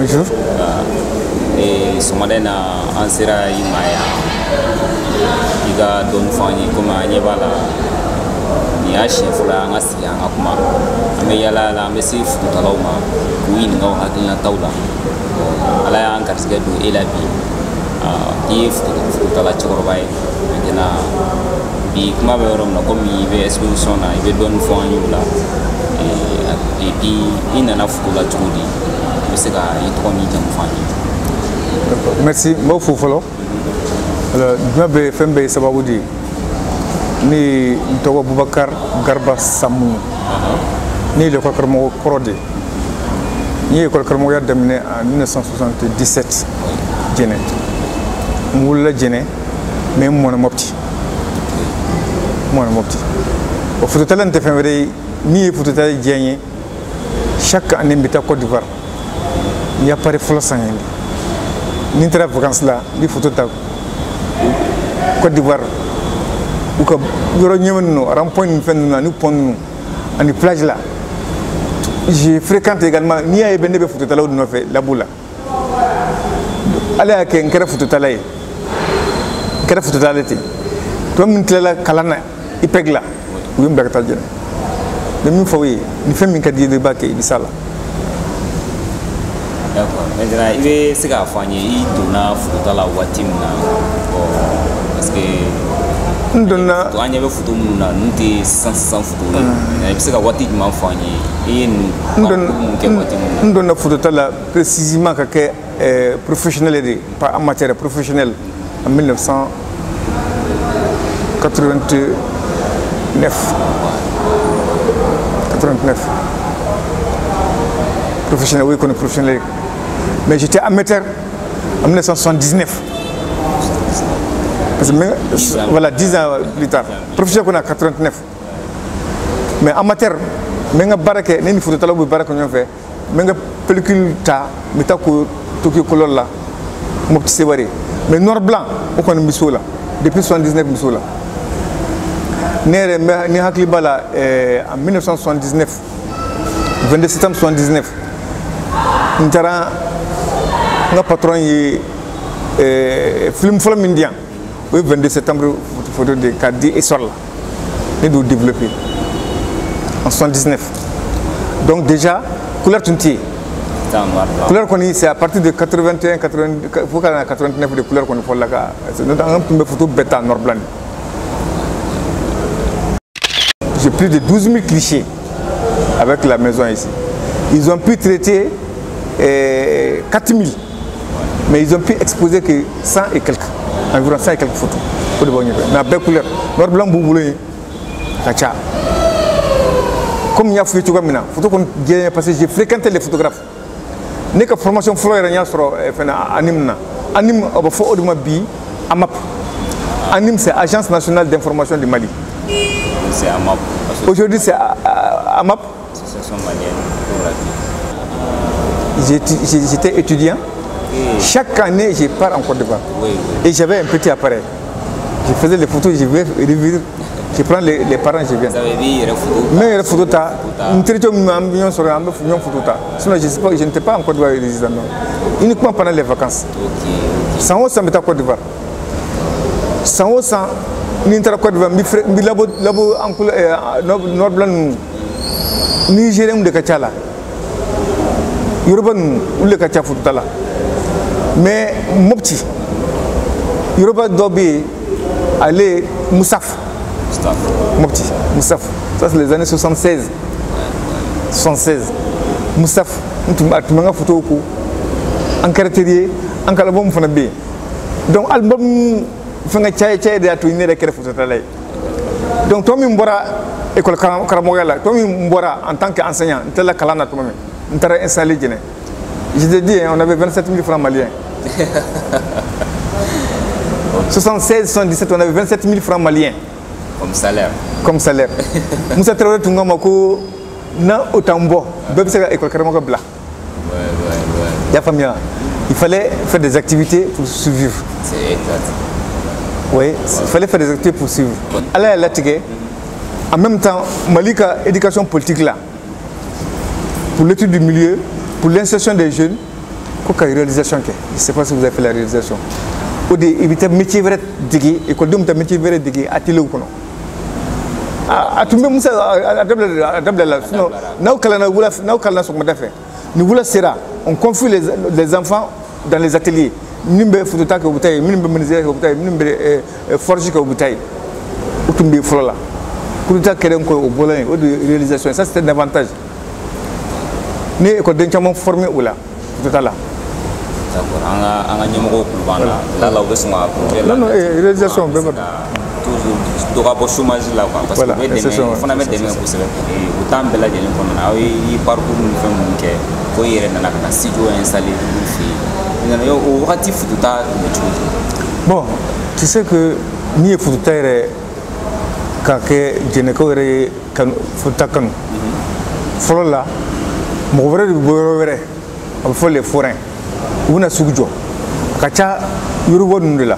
Bonjour. Et ce matin, on sera Imaya. Il y a d'autres familles comme Agnébala. Il y a chef là, on a signé un akuma. Mais il y a là, la messie fout à l'homme. Oui, nous avons hâte la taula. Alors, on a casqué de Elabi. Il faut à la Tchorbaï. Maintenant, il m'a vu comme il y avait exposition, il y avait d'autres familles là. Et puis, il y a un fou là, tout dit. C'est ça, il y a 3 millions de familles. Merci. Moi, il faut follow. Alors, je vais faire un sababoudi. Ni Ntogo Boubacar Garba Samou. Ni le Kolkarmo Korode. Ni le Kolkarmo a terminé en 1977. Djene. Moula Djene. Mais moi, Mopti. Moi, Mopti. Au foot talent de février, ni le foot talent Djene. Chaque année, il y a Côte d'Ivoire. Il y a pas de flot sanguin. Ni très vacances là, ni photo ta Côte d'Ivoire. Ou que yoro nyemno rond-point fenn ni pont nous ani plage là. J'ai fréquenté également ni ay benbe photo tala no fait la boula. Ala ke ngara photo tala yi. Ngara photo tala ti. To min tela kalana ipegla. Wi mbaka taljene. De min fawi ni femi kadi de baké bisala. D'accord. Maintenant, il veut se faire faire il donne photo la watim na parce que ndonna to anya be photo mun na nti sans photo na il se faire watim ma faire et nous ndonna photo tala précisément que professionnel de pas amateur professionnel en 1989 professionnel oui qu'on professionnel. Mais j'étais amateur en 1979. Parce que voilà, 10 ans plus tard. Professionnel qu'on a 89. Mais amateur, mais nga barake neni photo tala bu barake ñoo fait. Mais nga pellicule ta mi takku Tokyo color là. Mo petit sévaré. Mais noir blanc on connaît misola depuis 79 misola. Nere ni hakli bala en 1979 22 septembre 79. N'tara nga patron yi film film indien le 22 septembre photo de Kadi et Sorla et de développer en 79. Donc déjà couleur tunti couleur qu'on c'est à partir de 81 89 de couleur qu'on faut là c'est un peu photo bêta noir blanc. J'ai plus de 12 000 clichés avec la maison ici. Ils ont pu traiter 4 000, mais ils ont pu exposer que 100 et quelques, environ 100 et quelques photos. Mais à belle couleur, noir blanc bouboulé, kacha. Comme il y a fait tout comme ça, photo qu'on gagne parce que j'ai fréquenté les photographes. N'est que formation fleur et sur anime anime au fond au bi AMAP. Anime c'est Agence nationale d'information du Mali. C'est AMAP. Aujourd'hui c'est AMAP. Association malienne pour la vie. J'étais étudiant. Chaque année, je pars en Côte d'Ivoire. Et j'avais un petit appareil. Je faisais les photos, je vais revivre. Je prends les parents, je viens. Mais les photos, sinon, je n'étais pas en Côte d'Ivoire résident. Uniquement pendant les vacances. Sans haut, ça m'était à Côte d'Ivoire. Sans haut, sans n'inter Côte d'Ivoire, labo en noir blanc, Nigérien de Kachala. Yoruba ou le Kacha Futala. Mais Mopti, Yoruba Dobi, allez Moussaf. Mopti, Moussaf. Ça c'est les années 76. 76. Moussaf, tu m'as photo en caractérier, en calabom fanabé. Donc, album, fanga chai de atuiner de photo. Donc, toi, Mbora, école Karamoyala, toi, Mbora, en tant qu'enseignant, tel la Kalana, toi-même. On t'a installé. Je te dis, on avait 27 000 francs maliens. 76, 77, on avait 27 000 francs maliens. Comme salaire. Comme salaire. Moussa Traoré Tungamako, na Otambo, Bebsega école Karamoka Bla. Il fallait faire des activités pour survivre. C'est exact. Oui, il fallait faire des activités pour suivre. Allez, là, en même temps, Malika, éducation politique là. Pour l'étude du milieu, pour l'insertion des jeunes, quoi réalisation que je sais pas si vous avez fait la réalisation au dé il était métier vrai digi école de métier vrai digi atelier ou kono a tumbe musa a double là sinon naw kala so ma fait nous voulons sera on confie les enfants dans les ateliers nimbe fututa ko butay nimbe menuisier ko butay nimbe forge ko butay utumbe flola kuta keren ko bolon o de réalisation ça c'est un avantage ni école de chamon formé ou là tout à l'heure d'accord anga ñemogo kulbana la law be suma non réalisation be toujours do rapport chômage là quoi parce que be fona me deme ko sebe autant bela jeli ko na ay parcours ni fam ke ko yere na ka studio installé fi yo o wakati fututa bon tu sais que ni fututa ere ka ke jeneko ere kan fututa kan folo la mo vrai de boyo vrai on faut les forains una sugjo kacha yorubo ndula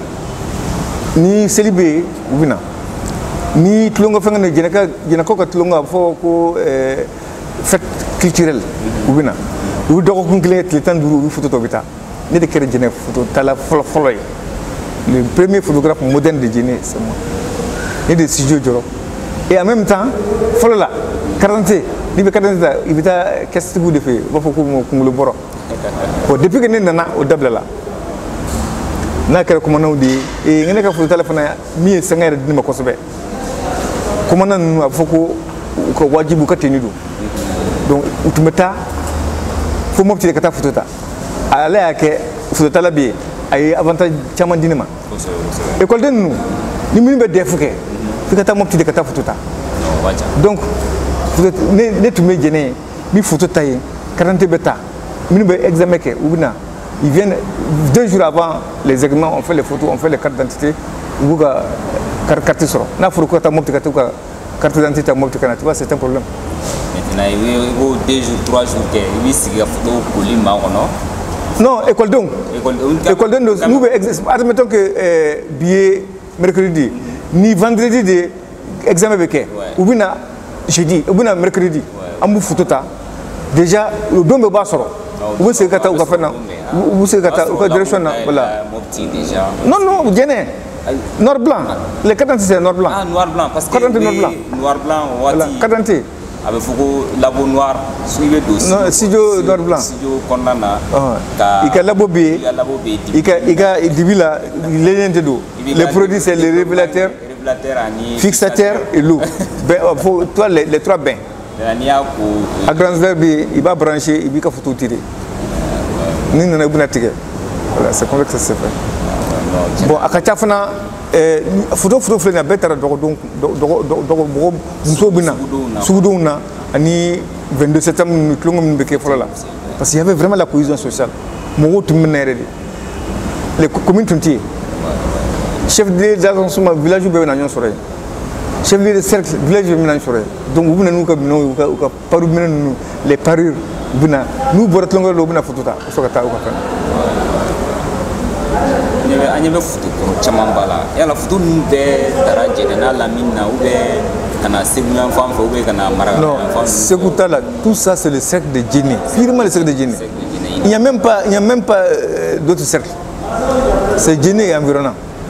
ni célibé ubina ni tlongo fanga jeneko ka tlongo fo ko fête culturelle ubina u dogo kungle tletan duru photo to bita ni de kere jene photo tala folo le premier photographe moderne de Guinée c'est moi et de studio joro et en même temps folo la 40 ni be 40 il bita qu'est-ce que vous de fait ba foko mo kungle boro ko depuis que nena o dabla la na kere ko manaw di e ngene ka photo téléphone mi sangere dina ko sobe ko manan foko ko wajibu ka tenidu donc utumeta fo mobti ka ta photo ta ala yake photo tala bi ay avantage chama dinima école den nous ni min be defuke fi ka ta mobti ka ta photo ta donc ne tu me gêner mi photo taille 40 beta min be examen ke ou bina ils viennent 2 jours avant les examens on fait les photos on fait les cartes d'identité ou ga carte soro na furu ko ta mobti ka ta carte d'identité mobti kana tu vois c'est un problème maintenant il faut 2 jours 3 jours que oui si la photo colis ma non école donc nous admettons que billet mercredi ni vendredi de examen beke ou bina jeudi ou bina mercredi amu photo ta déjà le dombe ba soro ou c'est kata ou ka fana ou c'est kata ou ka direction na voilà non gêné noir blanc les cadentes c'est noir blanc noir blanc parce que noir blanc wati cadente avec foko labo noir suive dossier non studio noir blanc studio konnana ika labo be ika dibila lenente do les produits c'est les révélateurs fixateurs et l'eau ben faut toi les 3 bains à grand verbe il va brancher il va photo tirer ni na buna tige voilà c'est comme ça que ça se fait bon akacha fana photo flena betara donc muso bina suduna ani 22 septembre nous tlongom beke fola parce qu'il y avait vraiment la cohésion sociale mo wotu menere les communes tunti chef de l'agence village be na nyon sore chef de cercle village be na sore donc vous nous ka no ka paru menen les parures bina nous borat longo lo bina photo ta so ka ta ko kan anyebe photo ko chamambala ya la photo nde daraje na la minna ou be kana sebu enfant ou be kana mara enfant c'est là tout ça c'est le cercle de Guinée firme le cercle de Guinée il n'y a même pas d'autres cercles c'est Guinée et environnant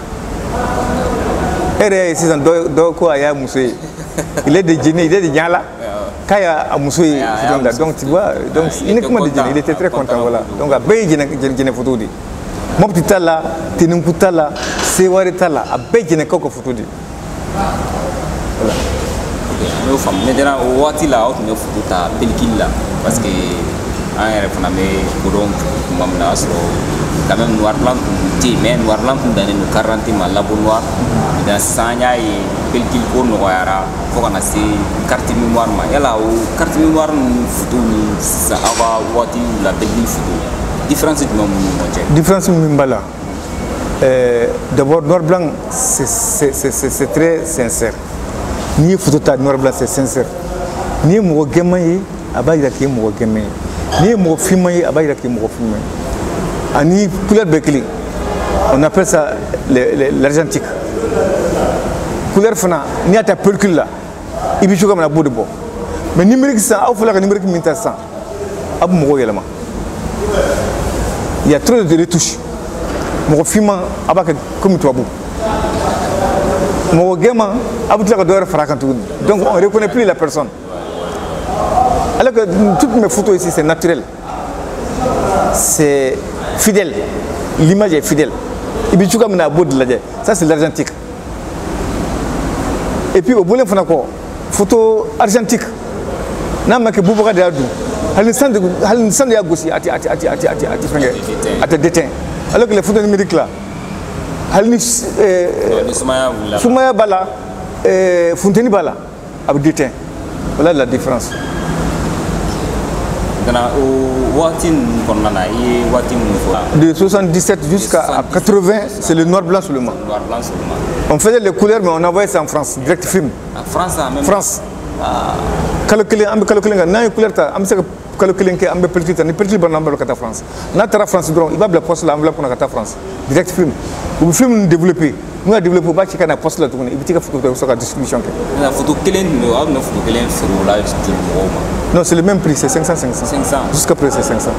et c'est dans quoi aya musé il est de Guinée il est de Niala kaya amusé donc tu vois donc uniquement de Guinée il était très content voilà donc a bay Guinée photo di mobti tala tinunku tala sewari tala a bejine koko photo di voilà no fam ne dena o wati la auto ne photo ta pelkilla parce que en refna me borom mamna asro quand même noir blanc ti mais noir blanc dans une 40 ma la noir dans sanya et pelkil ko no yara fo kana si carte mémoire ma yala o carte mémoire photo ni sa ava wati la pelkil photo différence du même différence mimbala d'abord noir blanc c'est très sincère ni photo ta noir blanc c'est sincère ni mo gemaye abayira ki mo gemaye ni mo filmaye abayira ki mo filmaye ani couleur bekli on appelle ça l'argentique couleur fana ni ata pellicule là ibi chuka na bodo bo mais numérique ça au fala numérique minta ça abu mo yelama Il y a trop de retouches. Mon film comme toi. Mon gamin a beaucoup de fracassés. Donc on ne reconnaît plus la personne. Alors que toutes mes photos ici, c'est naturel. C'est fidèle. L'image est fidèle. Et puis tu as un beau de la. Ça c'est l'argentique. Et puis au bout de la photo argentique. N'a pas que Boubacar de Adou. Elle ne sent pas gauche à te déteindre. Alors que les photos numériques là, elle ne Soumaya Bala, Fontaine Bala, à déteindre. Voilà la différence. De 77 jusqu'à 80, c'est le noir blanc seulement. On faisait les couleurs, mais on envoyait ça en France, direct film. France. Calculer, on calculer, n'a couleur ta, on sait calculer que on peut pelleter, ni pelleter bon enveloppe à France. N'a France donc, il va le poste l'enveloppe pour la France. Direct film. Ou film développé. Nous a développé pas qu'il y a poste là tout, il veut photo sur la distribution. La photo quelle non, c'est le même prix, c'est 500. Jusqu'à présent, c'est 500.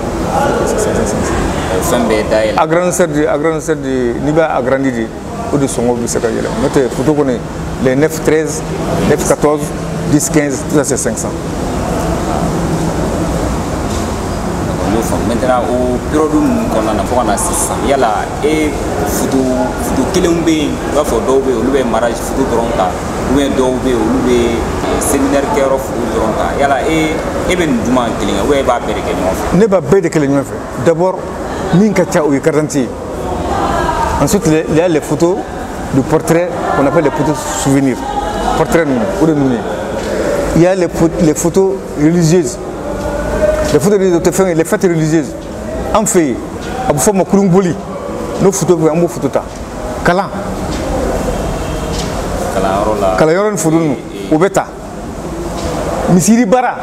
Agrandisseur de Niba agrandi ou de son mobile, c'est notre photo connaît les 9, 13, 9, 14, 10, 15, tout ça c'est 500. Maintenant, au bureau qu'on a fait, il y a la photo qui est un photo de mariage, photo de ronda, ou un dobe, ou un séminaire qui est un photo de ronda. Il y a la even du man qui est un peu de ne pas bête que les gens font. D'abord, Minkacha ou Karanti. Ensuite, il y a les photos de portraits qu'on appelle les photos souvenirs. Portraits ou de nommés. Il y a les photos religieuses. Les photos religieuses, les fêtes religieuses. En fait, à vous faire mon Kourumboli, nos photos, on va photo ta. Kala. Kala yoron photo nous. Obeta. Misiri Bara.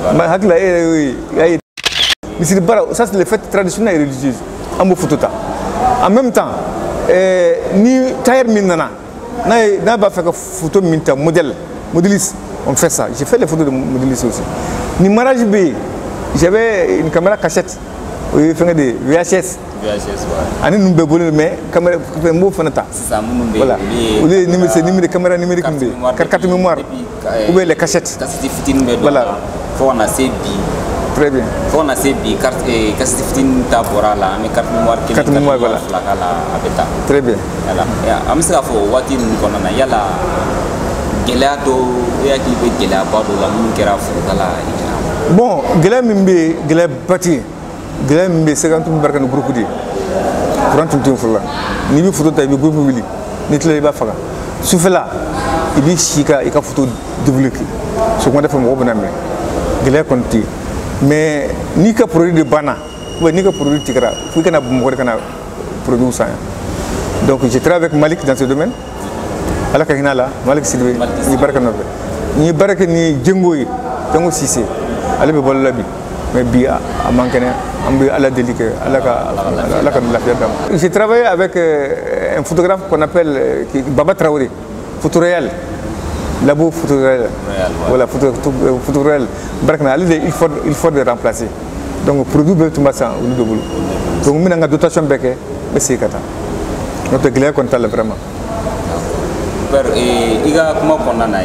Misiri Bara, ça c'est les fêtes traditionnelles et religieuses. On va photo ta. En même temps, ni tailleur minana. N'a pas fait que photo minta modéliste. On fait ça. J'ai fait les photos de modéliste aussi. Ni mariage B. J'avais une caméra cachette, oui, des VHS. Ani nous bébons mais caméra mot fanata. Voilà. C'est numéro de caméra numérique, carte mémoire. Ou bien les cachettes. Voilà. Faut assez bien. Très bien. Faut assez bien carte et cassette fitine tabora là, mais carte mémoire qui carte mémoire voilà. Très bien. Voilà. Et am ça faut wati nous connana yala gelato ya qui veut gelaba do la mun kera fotala. Bon, Guilherme Bati, Guilherme 50 barkan groupe de 30 fois. Ni bi photo tay bi groupe wili. Ni tele ba faga. Soufela, ibi shika ika photo développer. Ce qu'on a fait mo bonamé. Guilherme Conti. Mais ni ka produit de bana, ou ni ka produit tikra, faut que na mo kana produit ça. Donc je travaille avec Malik dans ce domaine. Ala ka hinala, Malik Sidibé, ni barkan no. Ni baraka ni jengoyi, tango Cissé. Ale be bol labi mais bi a manqué ambi ala délicat ala ka la. J'ai travaillé avec un photographe qu'on appelle Baba Traoré, photo réel. Labo photo réel. Voilà photo réel. Barkna il faut de remplacer. Donc produit be tout ça au niveau boulot. Donc mina nga dotation beke mais c'est kata. Notre glare comptable vraiment. Per iga kuma konana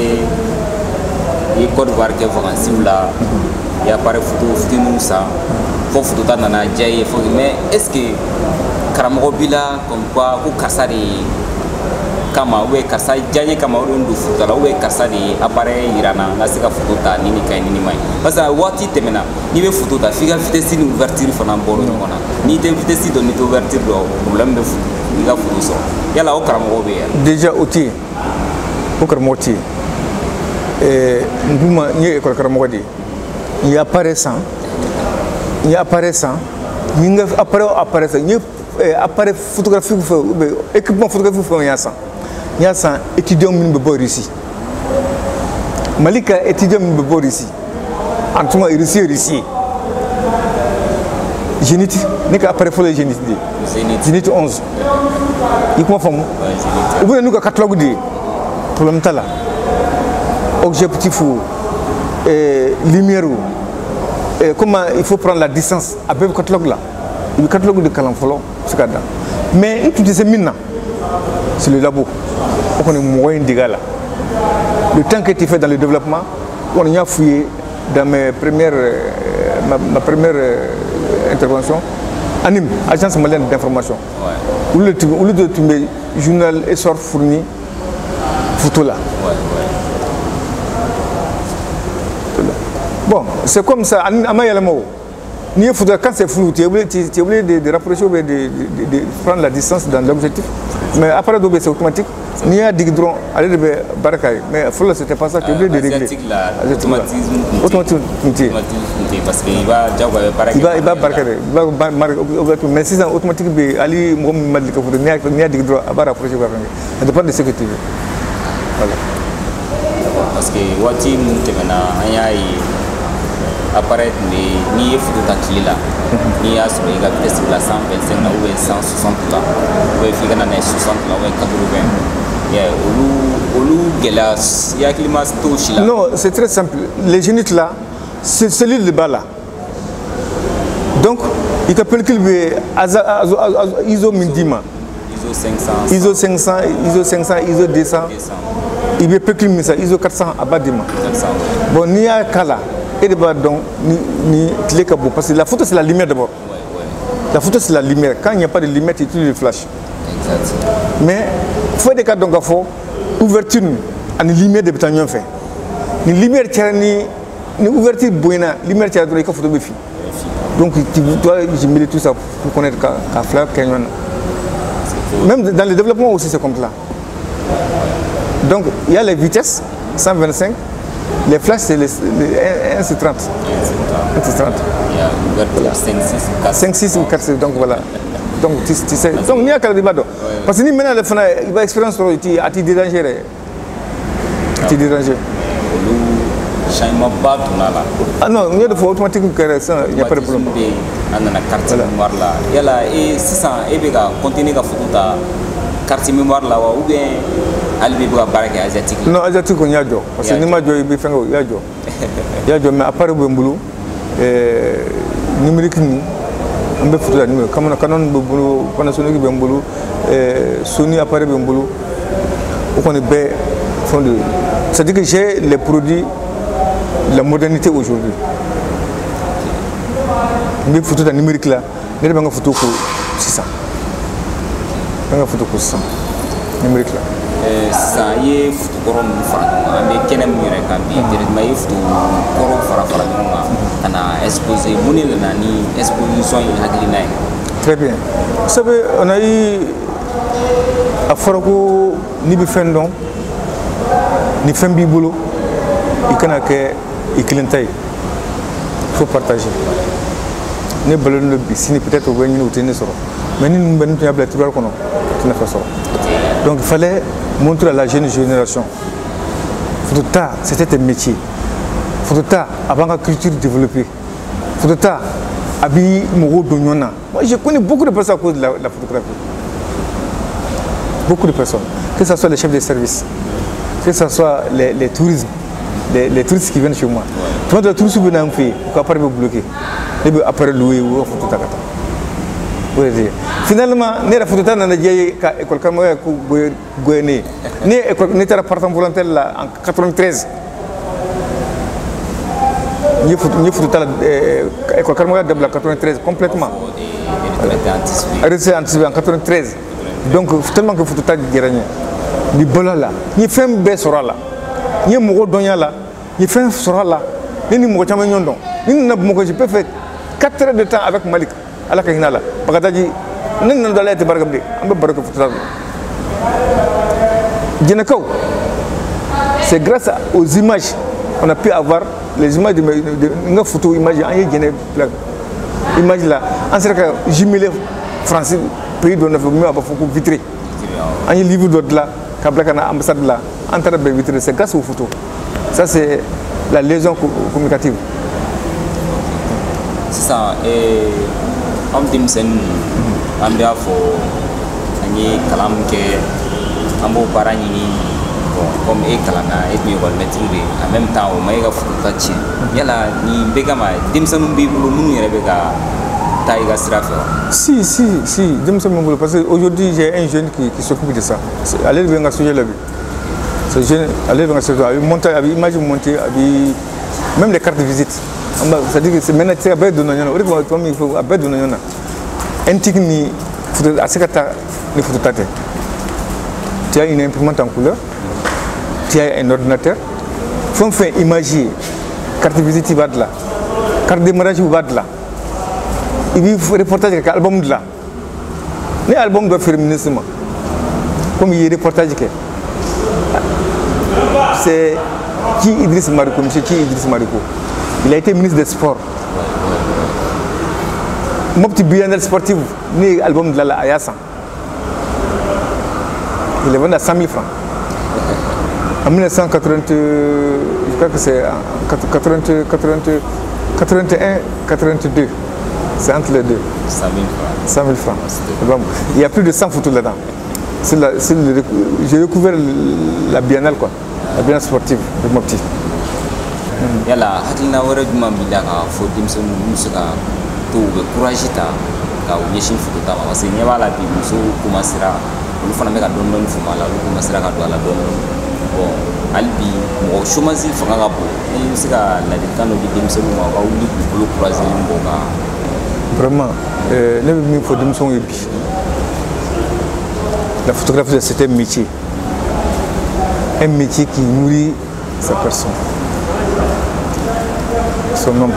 i Côte d'Ivoire ke vacances là il y a pas photo nous ça faut photo ta nana jaye faut mais est-ce que karamogo bila comme quoi ko kasari kama we kasai janye kama ndo photo la we kasari appareil irana na sika photo ta nini kay nini mai parce que wati temena ni be photo ta figa vitesse ni ouverture fana bolo ngona ni te vitesse do ni to ouverture do problème de photo ni ga photo so yala o karamogo be déjà outil au karamogo Ngouma n'y est école Karamogadi. Il y a apparaissant, il y a apparaissant, il y a apparaissant, il y a appareil photographique, équipement photographique, il y a ça étudiant minimum ici. Malika étudiant minimum ici. En tout cas, ici. Génite, n'est qu'à appareil pour les génites. Génite 11. Il comprend. Vous avez nous catalogue de problème là. Objectif lumière comment il faut prendre la distance avec le catalogue là le catalogue de Kalanfolo, c'est ça. Mais tout ces mines, c'est le labo. On est moyen d'égal. Le temps qui a été fait dans le développement, on y a fouillé dans ma première intervention, ANIM, Agence malienne d'information. Où le journal Essor fourni photo là. Bon, c'est comme ça, quand c'est flou, tu es obligé de rapprocher ou de prendre la distance dans l'objectif. Mais après, c'est automatique. Ni à Digdron, aller de Barakaï. Mais Foula, c'était pas ça, tu es obligé de régler. Automatique. Parce qu'il va Barakaï. Mais si c'est automatique, Ali Mohamed Malika, ni à Digdron, à rapprocher Barakaï. Ça dépend de ce que tu veux. Voilà. Parce que Wati Moutemena, apparaître ni photo là ni à sur les gars peut-être la 125 là ou 160 là ou il y a 60 là ou 80 il y a olu gelas il y a climat touche là. Non, c'est très simple. Les génites là, c'est celui de bas là. Donc, il t'appelle qu'il veut ISO Mindima. ISO 500, ISO 200. Il veut plus que ça, ISO 400 à Badima. Bon, ni à Kala. Et donc, ni clé kabou. Parce que la photo, c'est la lumière d'abord. La photo, c'est la lumière. Quand il n'y a pas de lumière, tu utilises le flash. Mais, il faut des cas donc, il faut ouverture, une lumière de béton fait. Une lumière qui a une ouverture bonne, lumière qui a une photo de fille. Donc, tu dois imaginer tout ça pour connaître qu'à fleur, même dans le développement aussi, c'est comme ça. Donc, il y a les vitesses, 125. Les flashs, c'est les 1,30. 1,30. Il y a 5, 6 ou 4, donc voilà. Donc, tu sais. Donc, il y a qu'à débat. Parce que maintenant, il va expérience sur il a été dérangé. Il ah non, il y a des fois automatiquement il n'y a pas de problème. Il y a la carte mémoire là. Il y a la et 600 et bien continuer à faire carte mémoire là ou bien aller voir baraka asiatique. Non, asiatique on y a jo. Parce que ni ma jo il fait il y a jo. Il y a jo mais appareil boulot numérique ni on peut faire numéro comme Canon boulot Panasonic boulot Sony appareil boulot on connaît bien fond de c'est-à-dire que j'ai les produits de la modernité aujourd'hui. Mais photo de numérique là, il y a une photo pour 600. Il y a une photo pour 600 numérique là. Ça y est, photo coron farang, mais quel est le mieux quand bien, mais photo coron farang, on a exposé monnaie là ni exposition y Très bien. Vous savez, on a eu à Farago ni bifendon ni fembi boulot, il y a que il faut partager. Ne ballon le si peut-être au gagner ou tenir sur. Mais nous nous avons la tribu qu'on a fait ça. Donc il fallait montrer à la jeune génération. Photota, c'était un métier. Photota, avant la culture développée. Photota, habillé Mouro Donyona. Moi je connais beaucoup de personnes à cause de la photographie. Beaucoup de personnes. Que ce soit les chefs de service, que ce soit les touristes. Les touristes qui viennent chez moi. Tout le monde touristes qui viennent faire, pour après me bloquer. Et puis après louer ou photo takata. Finalement, ne la photo ta na jeye ka école comme ko goyné. Ne école n'était partant volontaire là en 93. Ni photo ta école comme de la 93 complètement. Arrêté anticipé en 93. Donc tellement que photo ta géragné. Ni bola là, ni femme be sora là. Ni mo donya là, ni femme sora là. Ni mo chama nyondo. Ni na mo ko je peux faire 4 heures de temps avec Malik. À la Kahinala. Bagadaji, nous n'avons pas été bargabés. On peut bargaber pour ça. C'est grâce aux images qu'on a pu avoir les images de nos photos, images, images là. En ce cas, jumelé français, pays dont on a fait mieux à beaucoup vitré. Un livre d'autre là, Kablakana ambassade là, en train de vitrer. C'est grâce aux photos. Ça, c'est la liaison communicative. C'est ça. Et on dit que on a fait kalam ke ambo parani comme kalana et mieux maîtriser en même temps on m'a fait tâche yala ni begama dimsanu bi bulu munu yere bega Taïga Sirafe. Si, parce qu'aujourd'hui j'ai un jeune qui s'occupe de ça. Allez venir sujet là. Ce jeune, allez venir sujet là. Monter, imagine monter, même les cartes de visite. C'est-à-dire que c'est maintenant c'est à bête de n'ayant. Il faut à bête de n'ayant. Un tic ni assez kata ni phototate. Tu as une imprimante en couleur, tu as un ordinateur. Faut faire imager carte de visite va de là, carte de mariage va de là. Il faut reportage avec album de là. Les albums doivent faire ministre. Comme il y a reportage que c'est qui Idriss Mariko, monsieur qui Idriss Mariko. Il a été ministre des Sports. Mon petit biennale sportif, ni album de la Ayasa. Il est vendu à 100 000 francs. En 1980, je crois que c'est 81, 82. C'est entre les deux. 100 000 francs. 100 000 francs. Il y a plus de 100 photos là-dedans. J'ai découvert la biennale, quoi. La biennale sportive de mon petit. Yala, hakilina wara juma bila ka fo dimso musu ka to be courage ta ka yeshin futo ta ma se nyaba la bi musu kuma sira ulu fana me ka don don fuma la ulu kuma sira ka do la don bon albi mo chômage fanga ka bo ni se ka la de kanu di dimso mo ka ulu ku courage mo ka vraiment ne mi fo dimso yi bi la photographie c'est un métier qui nourrit sa personne. Son nom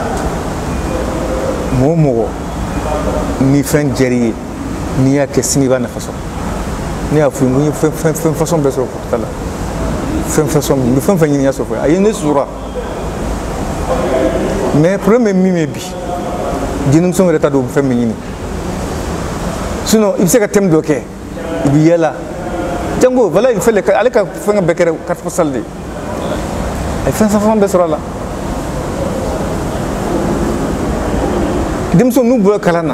Momo ni fin guerrier ni à que signifier na façon ni à faire façon de se faire là faire façon de faire venir à se faire aïe ne sera mais problème mi bi dinum son retard de faire venir sinon il sait que thème de quai il y a là Django voilà il fait les aller faire un bec 4 salles il fait façon de se là Demson nous boit kalana.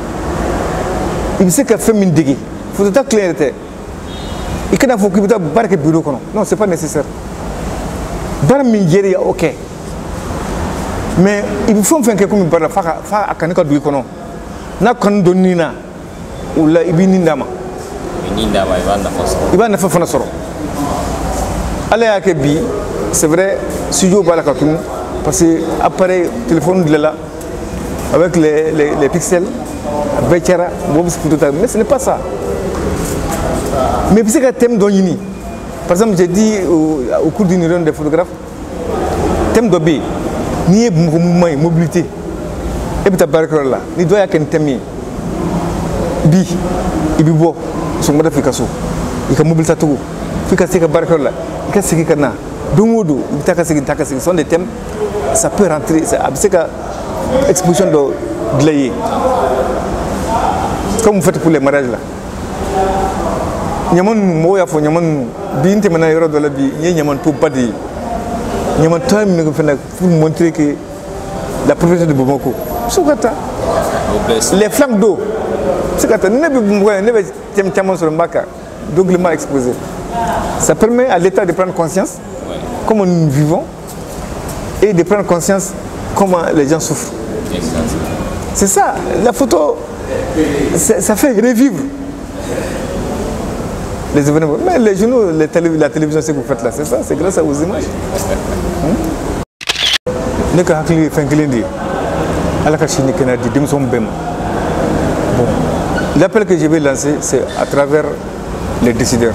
Il sait qu'à faire une digue. Faut être clair. Il faut qu'il y ait un bureau. Non, c'est pas nécessaire. Bar mingeri ok. Mais il faut faire quelque chose comme bar fa akanika du kono. Na kondonina ou la ibinindama. Ibinindama ibanda faso. Ibanda fa soro. Allez à Kebi, c'est vrai, studio balakatum parce que appareil téléphone de là. Avec les pixels, mais ce n'est pas ça. Mais c'est un thème d'Onyini. Par exemple, j'ai dit au cours d'une réunion des photographes, thème d'Obi, ni mobilité. Et puis tu as là, ni doit y avoir un thème. Bi, il est beau, son mode efficace. Il a mobilité tout. Il a fait que là, il a fait que na. Domodo, il a fait que ce sont des thèmes, ça peut rentrer. C'est exposition de glaïe. Comme vous faites pour les mariages là. Nyaman moya fo nyaman binte mana yoro de la bi nyaman pour pas dire. Nyaman time pour montrer que la propriété de Bamako. Les flancs d'eau. C'est quand on sur le Mbaka, doublement exposé. Ça permet à l'État de prendre conscience comment nous vivons et de prendre conscience comment les gens souffrent. C'est ça, la photo, ça fait revivre les événements. Mais les journaux, la télévision, ce que vous faites là, c'est ça, c'est grâce aux images. L'appel que je vais lancer, c'est à travers les décideurs.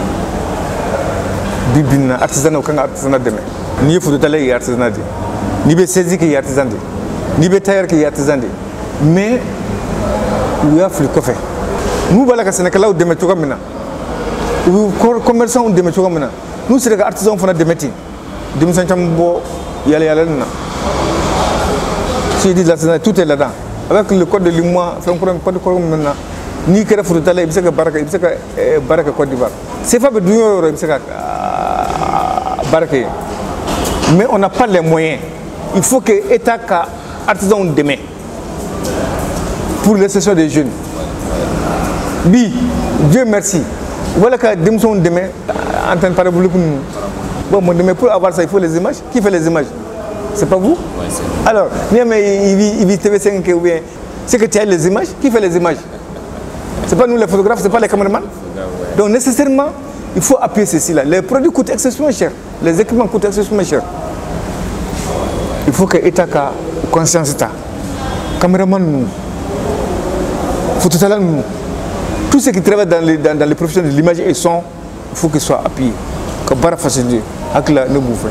Bibina, artisanat, aucun artisanat demain. Ni faut de aller artisanat, ni be saisi qui est artisan, ni be tailleur qui est artisan. Mais il y a le café. Nous voilà que c'est là où demain tu vas maintenant. Ou commerçant où demain tu vas maintenant. Nous c'est les artisans font des métiers. Demain c'est un beau yale yale na. Si dit l'artisanat tout est là-dedans. Avec le code de l'IMOA, c'est un problème pas de code maintenant. Ni que la photo d'aller, il sait que Baraka Côte d'Ivoire. C'est pas de l'Union, il sait que Baraka. Mais on n'a pas les moyens. Il faut que l'État artisan demain pour les sessions des jeunes. Bi, Dieu merci. Voilà que démission demain, en train de parler pour nous. Bon, mais pour avoir ça, il faut les images. Qui fait les images? C'est pas vous? Alors, il vit TV5 ou bien C'est que tu as les images. Qui fait les images? C'est pas nous les photographes, c'est pas les caméramans. Donc nécessairement, il faut appuyer ceci là. Les produits coûtent excessivement cher. Les équipements coûtent excessivement cher. Il faut que l'État ait conscience de ça. Caméraman, photographe, tous ceux qui travaillent dans les professions de l'image et son, il faut qu'ils soient appuyés. Que bara facile, avec la ne bouffe.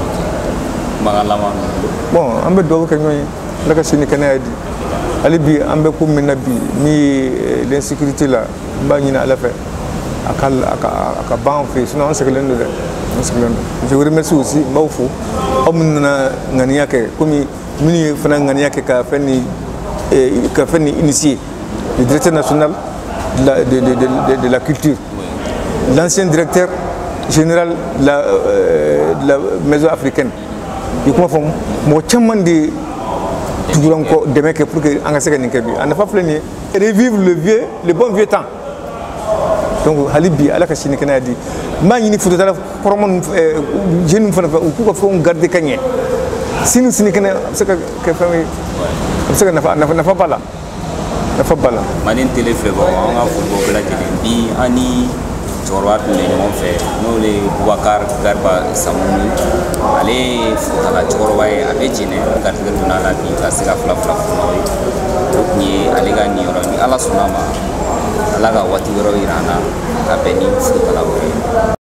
Bon, on va devoir que nous, la cassine canadienne. Alibi, on va comme menabi, ni l'insécurité là, banina à la fin. À ban fait, sinon on se relève de. Je vous remercie aussi, Maoufou. Comme Ganiake, comme Muni Fanan Ganiake qui a fait initié le directeur national de la culture, l'ancien directeur général de la maison africaine. Il faut que toujours encore des mecs pour que on n'a pas plaigné revivre le bon vieux temps. Donc Halibi ala ka sini kana di ma yini futa tala koromon jeune fa ku ko fon garder kanye sini kana saka ka fami saka nafa bala manin télé fait bon on a football la télé bi ani jorwat le mon fait no le Boubacar Garba Samouni ale futa la jorwaye abejine garder dona la bi ka sika fla no ni ale ga ni oro ni ala sunama alaga wati wero irana ka beni futa la